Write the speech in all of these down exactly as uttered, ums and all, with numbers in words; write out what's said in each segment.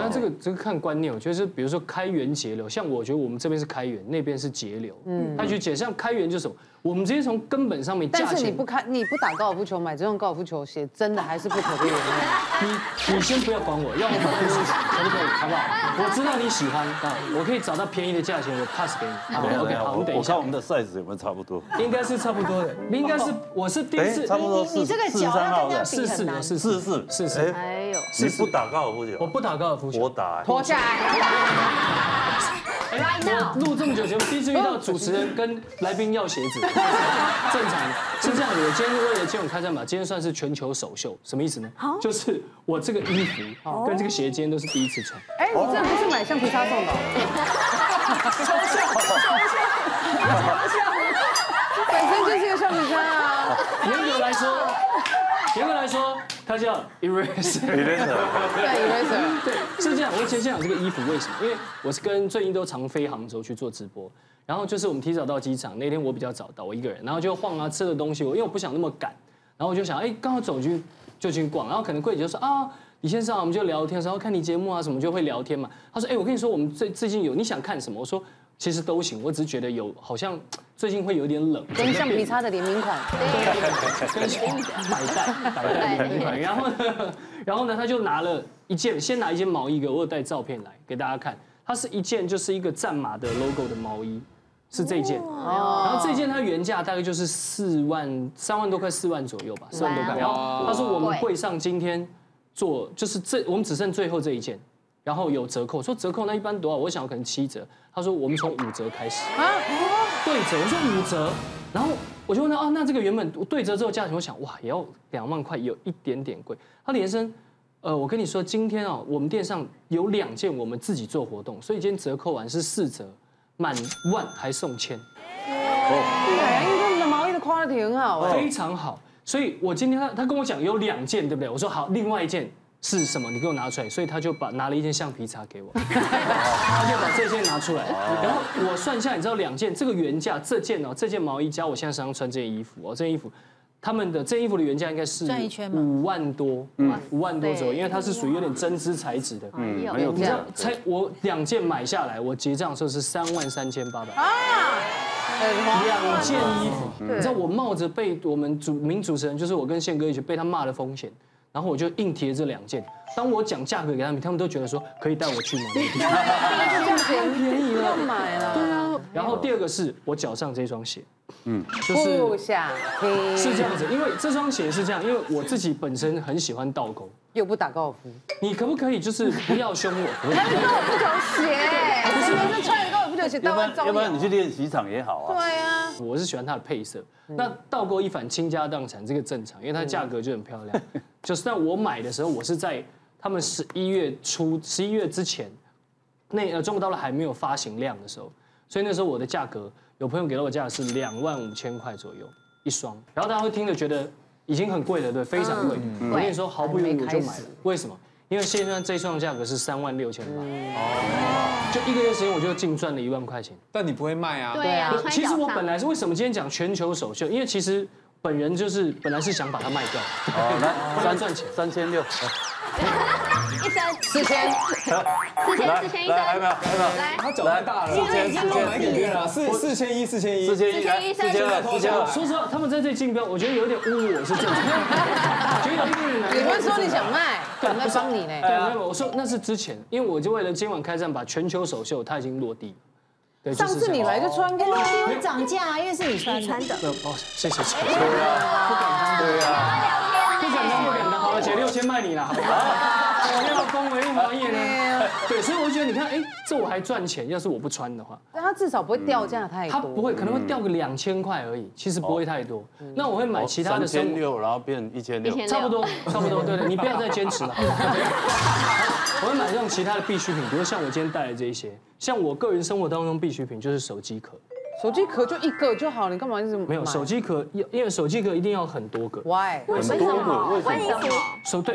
那这个这个看观念，我觉得是比如说开源节流，像我觉得我们这边是开源，那边是节流。嗯，他就解像开源就是什么，我们直接从根本上面价钱。 但是你不开，你不打高尔夫球，买这种高尔夫球鞋，真的还是不可被原谅。 你你先不要管我，要我买不出可不可以？好不好？我知道你喜欢啊，我可以找到便宜的价钱，我 pass 给你。好 ，OK， 好，我等一下。 我看我们的 size 有没有差不多？ 应该是差不多的，应该是我是第一次， 差不多你这个脚要跟人家四四比很难。 四四四四四， 哎呦， 你不打高尔夫球？ 我不打高尔夫球， 我打。 脱下来。 我录这么久节目，第一次遇到主持人跟来宾要鞋子，正常是这样的。我今天为了今天我开战嘛，今天算是全球首秀，什么意思呢？就是我这个衣服跟这个鞋今天都是第一次穿。 哎，你这不是买橡皮擦送的？抽象，抽象，本身就是个橡皮擦啊。 严格来说，严格来说，它叫 eraser。 eraser。 对 eraser。 对，是这样。我先先讲这个衣服为什么？因为我是跟最近都常飞杭州去做直播，然后就是我们提早到机场那天我比较早到，我一个人，然后就晃啊吃的东西，我因为我不想那么赶，然后我就想，哎，刚好走去就去逛，然后可能柜姐就说啊。李先生，我们就聊天，然后看你节目啊什么就会聊天嘛。他说，哎，我跟你说，我们最最近有你想看什么？我说其实都行，我只是觉得有好像最近会有点冷。 跟橡皮擦的联名款， 跟百代百代联名款。然后呢，然后呢，他就拿了一件，先拿一件毛衣给我，有带照片来给大家看。它是一件就是一个战马的 logo 的毛衣，是这件。然后这件它原价大概就是四万三万多块，四万左右吧，四万多块。然后他说我们柜上今天。做就是这，我们只剩最后这一件，然后有折扣。说折扣那一般多少？我想可能七折。他说我们从五折开始啊，对折。我说五折，然后我就问他啊，那这个原本对折之后价钱，我想哇，也要两万块，有一点点贵。他连声，呃，我跟你说，今天啊，我们店上有两件我们自己做活动，所以今天折扣完是四折，满万还送千。 哦，哎，他们的毛衣的 quality 很好， 非常好。所以我今天他他跟我讲有两件，对不对？我说好，另外一件是什么？你给我拿出来。所以他就把拿了一件橡皮擦给我，他就把这件拿出来。然后我算一下，你知道两件这个原价，这件哦，这件毛衣加我现在身上穿这件衣服哦，这件衣服，他们的这件衣服的原价应该是五万多，五万多左右，因为它是属于有点针织材质的。 嗯，很有你知道，才我两件买下来，我结账的时候是三万三千八百。啊。两件衣服，你知道我冒着被我们主名主持人，就是我跟宪哥一起被他骂的风险，然后我就硬贴这两件。当我讲价格给他们，他们都觉得说可以带我去吗？ 太便宜了，要买了。 对啊。然后第二个是我脚上这双鞋， 嗯，就是是这样子，因为这双鞋是这样，因为我自己本身很喜欢倒钩， 又不打高尔夫， 你可不可以就是不要凶我？ 他是高尔夫球鞋，不是是穿着高尔夫球鞋， 要不然要不然你去练习场也好啊。 对啊， 我是喜欢它的配色。那倒钩一反倾家荡产，这个正常，因为它价格就很漂亮。就是但我买的时候，我是在他们十一月初、十一月之前，那呃中国大陆还没有发行量的时候，所以那时候我的价格，有朋友给了我价格是两万五千块左右一双，然后大家会听着觉得已经很贵了，对，非常贵。我跟你说，毫不犹豫我就买了。为什么？因为现在这一双价格是三万六千八，哦，就一个月时间我就净赚了一万块钱。 但你不会卖啊？ 对啊， 其实我本来是为什么今天讲全球首秀，因为其实本人就是本来是想把它卖掉，哦，来赚钱， 三千六。 一针四千， 四千，四千一针， 还有没有？还有没有？ 来，他脚太大了， 四千，四买给别人啊，四四千一，四千一， 四千一， 四千一， 四千二，四千二。 说实话，他们在这竞标，我觉得有点侮辱我是正常的，觉得有点难。 你不是说你想卖，我在帮你呢。 对，没有，我说那是之前，因为我就为了今晚开战把全球首秀，它已经落地。对， 上次你来就穿过， 落地会涨价啊，因为是你穿的。 哦，谢谢谢谢。 对啊， 不敢当， 对啊， 不敢当，不敢当。好了，姐六千卖你了，好不好？我要恭维王爷呢。对，所以我就觉得，你看，哎，这我还赚钱。要是我不穿的话， 但它至少不会掉价太多。 它不会，可能会掉个两千块而已，其实不会太多。那我会买其他的三千六，然后变一千六， 差不多，差不多。对对，你不要再坚持了。我会买这种其他的必需品，比如像我今天带的这一些，像我个人生活当中必需品就是手机壳。 手机壳就一个就好，你干嘛一直没有手机壳？因为手机壳一定要很多个。 Why？ 为什么？为什么？ 手对。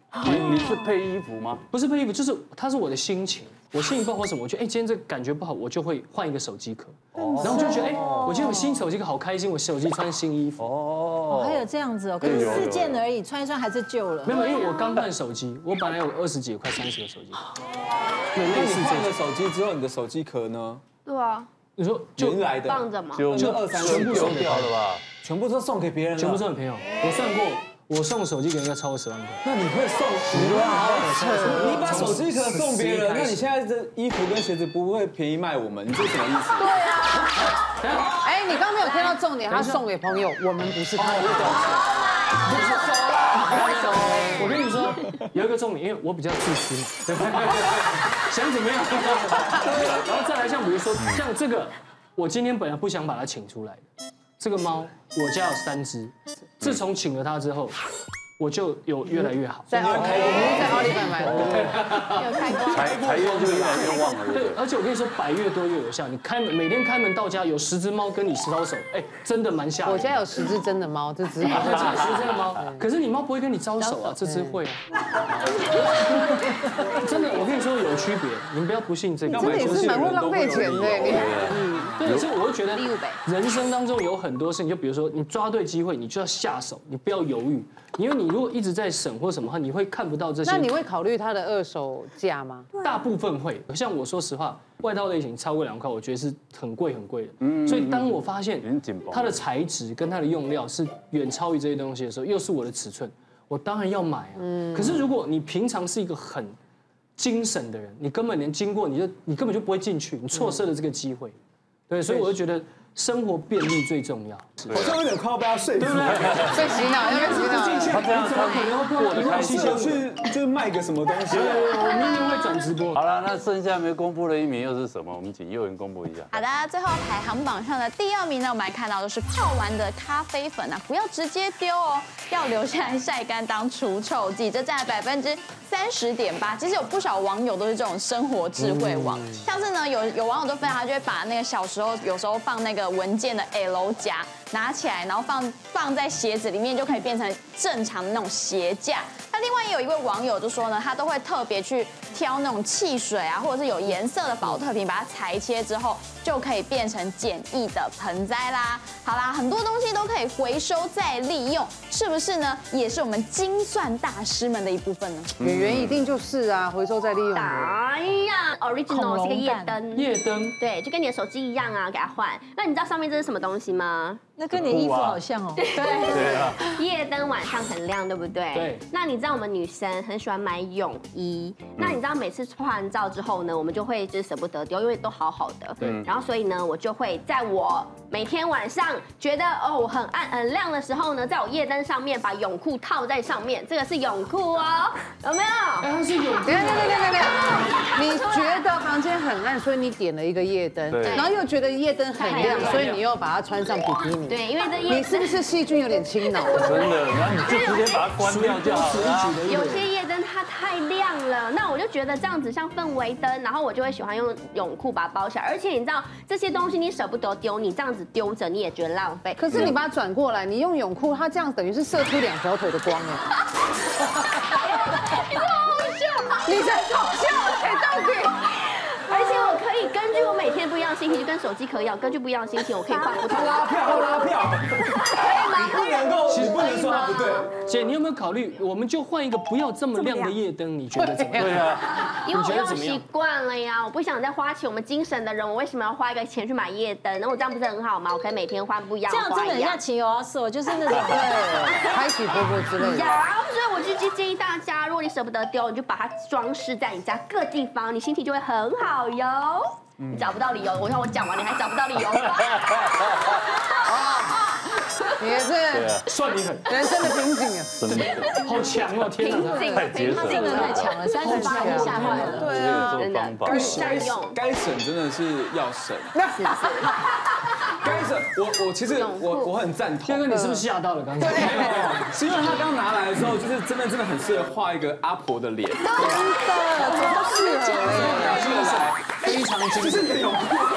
你你是配衣服吗？ 不是配衣服，就是它是我的心情。我心情不好或什么，我觉得哎，今天这个感觉不好，我就会换一个手机壳，然后就觉得哎，我今天有新手机壳好开心，我手机穿新衣服。 哦， 还有这样子哦，可是四件而已，穿一穿还是旧了。 没有，因为我刚换手机，我本来有二十几快三十个手机。 那你换了手机之后，你的手机壳呢？ 对啊， 你说就原来的放着嘛， 就二三全部丢掉了吧？ 全部都送给别人了， 全部送给朋友。我算过，我送手机给人家超过十万块。 那你会送十万？你把手机壳送别人，那你现在的衣服跟鞋子不会便宜卖我们？你这是什么意思？ 对啊。哎，你刚刚没有听到重点，他送给朋友，我们不是他的。 我跟你说，有一个重点，因为我比较自私嘛，对不对？想怎么样？然后再来，像比如说，像这个，我今天本来不想把它请出来的，这个猫，我家有三只，自从请了它之后，我就有越来越好。 在奥利在奥利买买的， 有开过。 财财运就越来越旺了。 对，而且我跟你说，百越多越有效。你开门每天开门到家有十只猫跟你招手，哎，真的蛮吓人。 我家有十只真的猫，这只对，这个是真的猫，可是你猫不会跟你招手啊，这只会啊。真的，我跟你说有区别，你们不要不信这个。 真的也是蛮会浪费钱的，你。 对，所以我会觉得人生当中有很多事情，就比如说你抓对机会，你就要下手，你不要犹豫，因为你如果一直在省或什么话，你会看不到这些。 那你会考虑它的二手价吗？ 大部分会，像我说实话，外套类型超过两块，我觉得是很贵很贵的。所以当我发现它的材质跟它的用料是远超于这些东西的时候，又是我的尺寸，我当然要买啊。可是如果你平常是一个很精神的人，你根本连经过你就你根本就不会进去，你错失了这个机会。对，所以我就觉得生活便利最重要。 好像有点快要被他说服了。 被洗脑，要被洗脑。 他这样，他可能会过得开心。 去就是卖个什么东西？ 我明年会转直播。 好了，那剩下没公布的一名又是什么？我们请佑文公布一下。 好的，最后排行榜上的第二名呢，我们来看到的是泡完的咖啡粉啊，不要直接丢哦，要留下来晒干当除臭剂，这占了百分之三十点八。其实有不少网友都是这种生活智慧网，像是呢有有网友都分享，他就会把那个小时候有时候放那个文件的 L 夹拿起来，然后放放在鞋子里面，就可以变成正常的那种鞋架。那另外也有一位网友就说呢，他都会特别去挑那种汽水啊，或者是有颜色的保特瓶，把它裁切之后就可以变成简易的盆栽啦。好啦，很多东西都可以回收再利用，是不是呢？也是我们精算大师们的一部分呢。 圆圆一定就是啊，回收再利用的。 哎呀 ，original 是个夜灯， 夜灯， 对，就跟你的手机一样啊，给它换。那你知道上面这是什么东西吗？ 那跟你的衣服好像哦。 对， 对啊， 夜灯晚上很亮，对不对？ 对。 那你知道我们女生很喜欢买泳衣，那你知道每次拍完照之后呢，我们就会就是舍不得丢，因为都好好的。 对。 然后所以呢，我就会在我每天晚上觉得哦我很暗很亮的时候呢，在我夜灯上面把泳裤套在上面，这个是泳裤哦，有没有？ 哎，它是泳裤。 等下等下等下等下，你觉得房间很暗，所以你点了一个夜灯，然后又觉得夜灯很亮，所以你又把它穿上比基尼。 对，因为这夜你是不是细菌有点侵扰？ 真的，然后你就直接把它关掉就好了。 有些夜灯它太亮了，那我就觉得这样子像氛围灯，然后我就会喜欢用泳裤把它包起来。而且你知道这些东西你舍不得丢，你这样子丢着你也觉得浪费。 可是你把它转过来，你用泳裤，它这样等于是射出两条腿的光哎。 你好好笑， 你在搞笑哎，到底？ 而且我可以根据我每天不一样的心情，就跟手机壳一样，根据不一样的心情，我可以换不同。 拉票拉票，你不能够，你不能说它不对。 姐，你有没有考虑，我们就换一个不要这么亮的夜灯？你觉得怎么样？ 对啊， 因为我用习惯了呀，我不想再花钱。我们精神的人，我为什么要花一个钱去买夜灯？那我这样不是很好吗？我可以每天换不一样的花样。 这样真的很像情有阿色，就是那种对，开启波波之类的。 呀，所以我就建议大家，如果你舍不得丢，你就把它装饰在你家各地方，你心情就会很好哟。你找不到理由，我让我讲完，你还找不到理由吗？ 你也是算你狠， 人生的瓶颈啊， 真的好强哦！天哪， 太节省真的太强了，三十八就吓坏了。 对啊， 这个方法。 该省该省真的是要省。该省，我我其实我我很赞同。 天哥，你是不是吓到了刚才？ 是因为他刚拿来的时候，就是真的真的很适合画一个阿婆的脸。真的， 超适合的， 非常精致。 不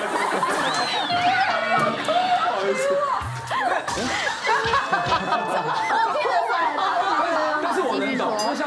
好意思。但是我能懂，就像呃我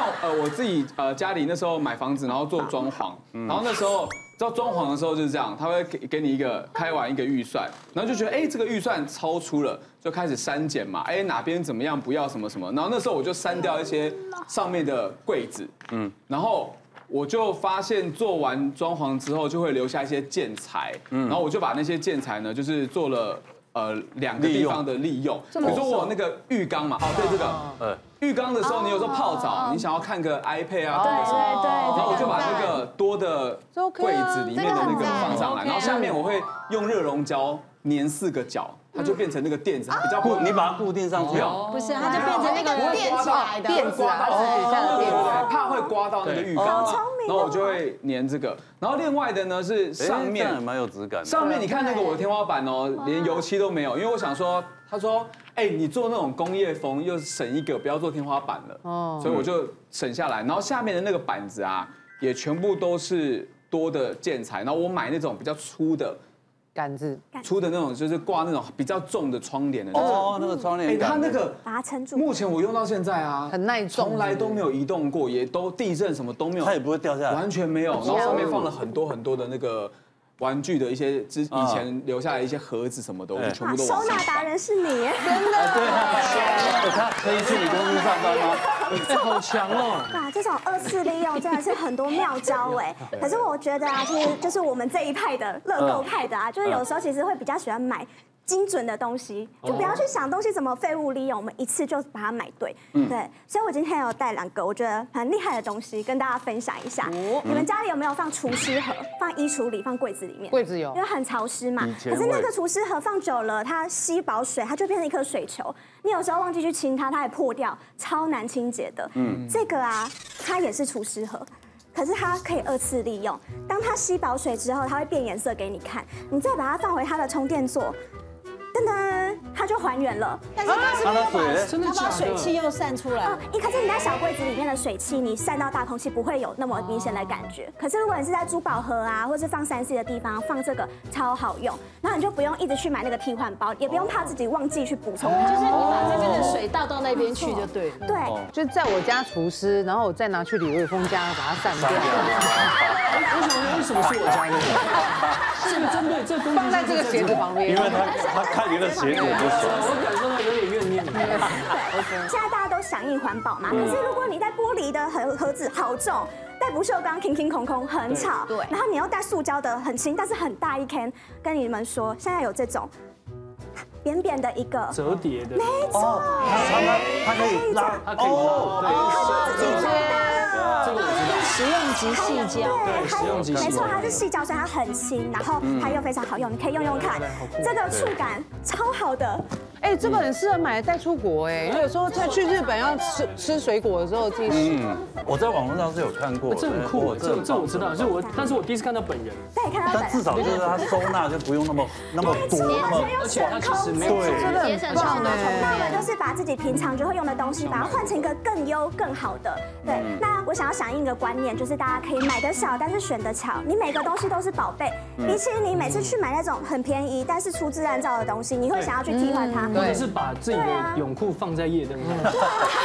我自己呃家里那时候买房子，然后做装潢，然后那时候知道装潢的时候就是这样，他会给给你一个开完一个预算，然后就觉得哎这个预算超出了，就开始删减嘛，哎哪边怎么样不要什么什么，然后那时候我就删掉一些上面的柜子，嗯，然后我就发现做完装潢之后就会留下一些建材，然后我就把那些建材呢就是做了。呃，两个地方的利用，比如说我有那个浴缸嘛，哦，对这个，呃，浴缸的时候你有时候泡澡，你想要看个 iPad 啊， 对对对， 然后我就把那个多的柜子里面的那个放上来，然后下面我会用热熔胶粘四个角。它就变成那个垫子，比较固， 你把它固定上去哦。 不是，它就变成那个垫起来的垫子啊， 对对对，怕会刮到那个浴缸嘛，然后我就会粘这个。然后另外的呢是上面蛮有质感， 上面你看那个我的天花板哦，连油漆都没有，因为我想说，他说，哎，你做那种工业风又省一个，不要做天花板了，哦，所以我就省下来。然后下面的那个板子啊，也全部都是多的建材，然后我买那种比较粗的。 杆子粗的那种，就是挂那种比较重的窗帘的那种。 哦，那个窗帘。 哎，它那个把它撑住。 目前我用到现在啊， 很耐重， 从来都没有移动过，也都地震什么都没有。 它也不会掉下来， 完全没有。然后上面放了很多很多的那个玩具的一些之以前留下来一些盒子什么的，我就全部都收纳达人是你，真的。对啊，他可以去你公司上班吗？ 好强哦！ 哇，这种二次利用真的是很多妙招哎。可是我觉得啊，其实就是我们这一派的乐购派的啊，就是有时候其实会比较喜欢买精准的东西，就不要去想东西怎么废物利用，我们一次就把它买对。对，所以我今天有带两个我觉得很厉害的东西跟大家分享一下。你们家里有没有放除湿盒？放衣橱里，放柜子里面？ 柜子有， 因为很潮湿嘛。可是那个除湿盒放久了，它吸饱水，它就变成一颗水球。你有时候忘记去清它，它也破掉，超难清洁的。嗯，这个啊，它也是除湿盒。可是它可以二次利用，当它吸饱水之后，它会变颜色给你看，你再把它放回它的充电座，噔噔，它就还原了。 但是它是它的水， 真的假的？ 它把水汽又散出来。 哦，可是你在小柜子里面的水汽，你散到大空气不会有那么明显的感觉。可是如果你是在珠宝盒啊，或是放三 C 的地方放这个，超好用。然后你就不用一直去买那个替换包，也不用怕自己忘记去补充它。 就是你把这边的水倒到那边去就对了。 对， 就是在我家除湿，然后我再拿去李瑞峰家把它散掉。 为什么？为什么是我家的？这个针对这个放在这个鞋子旁边， 因为他他看你的鞋子就爽。 我感受到有点怨念。 对，现在大家都响应环保嘛，可是如果你带玻璃的盒盒子好重，带不锈钢空空空很吵，对，然后你又带塑胶的很轻，但是很大一 can， 跟你们说，现在有这种扁扁的一个折叠的， 没错， 它它可以拉， 它可以拉，对， 它就自己长大了， 这个我知道。 食用级细胶， 对，食用级细胶， 没错，它是细胶，所以它很轻，然后它又非常好用，你可以用用看，这个触感超好的。 哎，这个很适合买来带出国哎，因为有时候在去日本要吃吃水果的时候，自己嗯，我在网络上是有看过， 这很酷，这这我知道，是我，但是我第一次看到本人。 对，看到本人。 但至少就是它收纳就不用那么那么多，那么而且它其实没有真的很棒哎。 那我们就是把自己平常就会用的东西，把它换成一个更优更好的。对，那我想要响应一个观念，就是大家可以买得少，但是选得巧。你每个东西都是宝贝，比起你每次去买那种很便宜但是粗制滥造的东西，你会想要去替换它。 或者是把自己的泳裤放在夜灯上，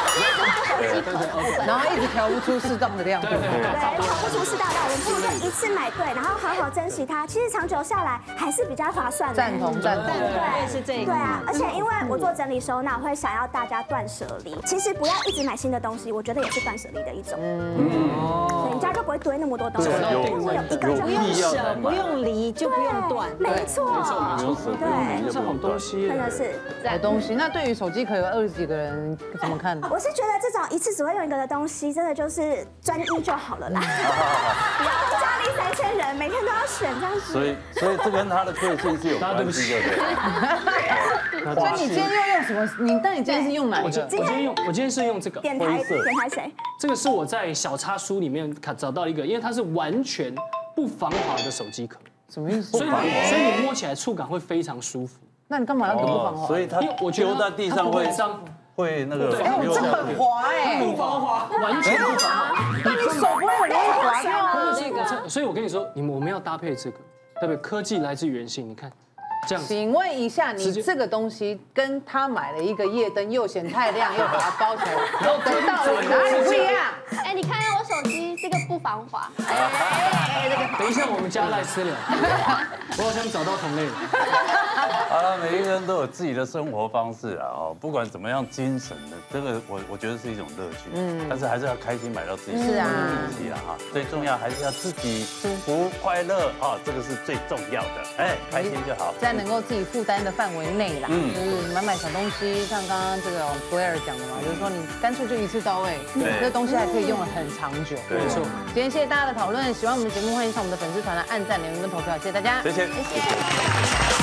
然后一直调不出适当的亮度。 对，调不出适当的亮度，我们不如就一次买对，然后好好珍惜它。其实长久下来还是比较划算的。 赞同赞同， 对， 是这个。 对啊，而且因为我做整理收纳，会想要大家断舍离。其实不要一直买新的东西，我觉得也是断舍离的一种。嗯，对，你家就不会堆那么多东西，有一个就不用舍，不用离，就不用断。 没错， 对，这好东西， 真的是好东西。那对于手机壳有二十几个人怎么看？ 我是觉得这种一次只会用一个的东西，真的就是专一就好了啦。不要家里三千人，每天都要选这样子。 所以，所以这跟它的个性是有关系的。 所以你今天又用什么？你但你今天是用哪一个？ 我今天用，我今天是用这个。 点台点台谁？ 这个是我在小插书里面看找到一个，因为它是完全不防滑的手机壳。 什么意思？ 所以所以你摸起来触感会非常舒服。 那你干嘛要不防滑？ 所以它丢在地上会脏，会那个。 哎，这很滑哎， 不防滑，完全不防滑。 那你手不会很容易滑掉吗？ 那个，所以我跟你说，你们我们要搭配这个，对不对？科技来自原性，你看， 这样子。 请问一下，你这个东西跟他买了一个夜灯，又嫌太亮，又把它包起来，的道理哪里不一样？ 哎，你看看我手机，这个不防滑。 等一下我们加赖私聊，我好像找到同类了。 好了，每一个人都有自己的生活方式啊，哦，不管怎么样精神的，这个我我觉得是一种乐趣，嗯，但是还是要开心买到自己喜欢的东西啦哈，最重要还是要自己舒服快乐啊，这个是最重要的，哎，开心就好， 在能够自己负担的范围内啦，嗯，就是买买小东西，像刚刚这个 Blair 讲的嘛，就是说你干脆就一次到位，这东西还可以用得很长久， 没错。 今天谢谢大家的讨论，喜欢我们的节目，欢迎上我们的粉丝团来按赞、留言跟投票，谢谢大家， 谢谢，谢谢。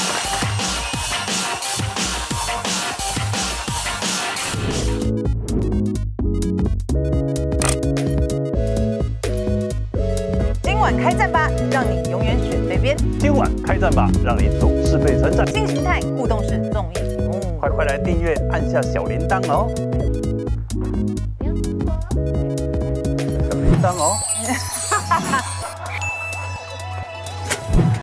今晚开战吧，让你永远选对边。 今晚开战吧，让你总是被称赞。 新形态互动式综艺节目， 快快来订阅，按下小铃铛哦。小铃铛哦。